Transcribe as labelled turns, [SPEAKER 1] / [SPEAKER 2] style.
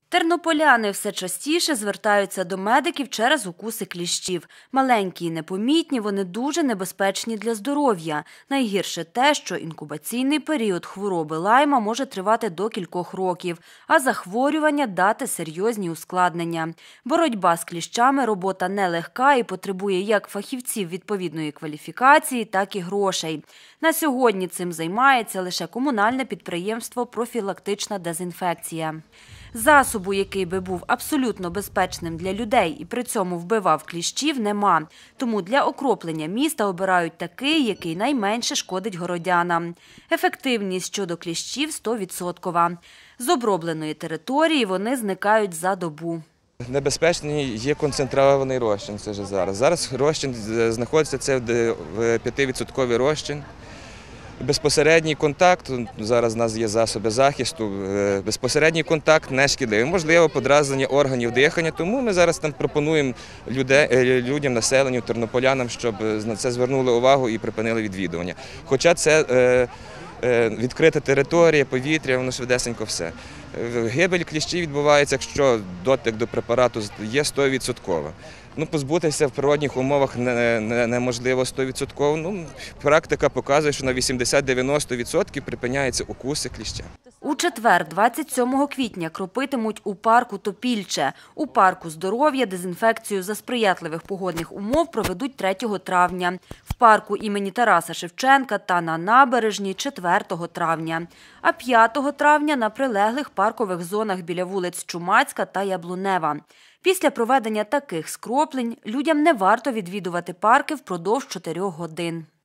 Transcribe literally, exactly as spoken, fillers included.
[SPEAKER 1] Тернополяни все частіше звертаються до медиків через укуси кліщів. Маленькі і непомітні, вони дуже небезпечні для здоров'я. Найгірше те, що інкубаційний період хвороби лайма може тривати до кількох років, а захворювання дати серйозні ускладнення. Боротьба з кліщами – робота нелегка і потребує як фахівців відповідної кваліфікації, так і грошей. На сьогодні цим займається лише комунальне підприємство «Профілактична дезінфекція». Засобу, який би був абсолютно безпечним для людей і при цьому вбивав кліщів, нема. Тому для окроплення міста обирають такий, який найменше шкодить городянам. Ефективність щодо кліщів – сто відсотків. З обробленої території вони зникають за добу.
[SPEAKER 2] Небезпечний є концентрований розчин, це ж зараз. Зараз розчин знаходиться, це п'ятивідсотковий розчин. Безпосередній контакт, зараз у нас є засоби захисту, безпосередній контакт не шкідливий. Можливо, подразнення органів дихання, тому ми зараз там пропонуємо людям, населенню, тернополянам, щоб на це звернули увагу і припинили відвідування. Хоча це відкрита територія, повітря, воно швидесенько все. Гибель кліщів відбувається, якщо дотик до препарату є сто відсотків. Ну, позбутися в природних умовах неможливо сто відсотків. Ну, практика показує, що на вісімдесят-дев'яносто відсотків припиняються укуси кліща.
[SPEAKER 1] У четвер, двадцять сьомого квітня, кропитимуть у парку Топільче. У парку здоров'я дезінфекцію за сприятливих погодних умов проведуть третього травня. В парку імені Тараса Шевченка та на набережній – четвертого травня. А п'ятого травня – на прилеглих паркових зонах біля вулиць Чумацька та Яблунева. Після проведення таких скроплень людям не варто відвідувати парки впродовж чотирьох годин.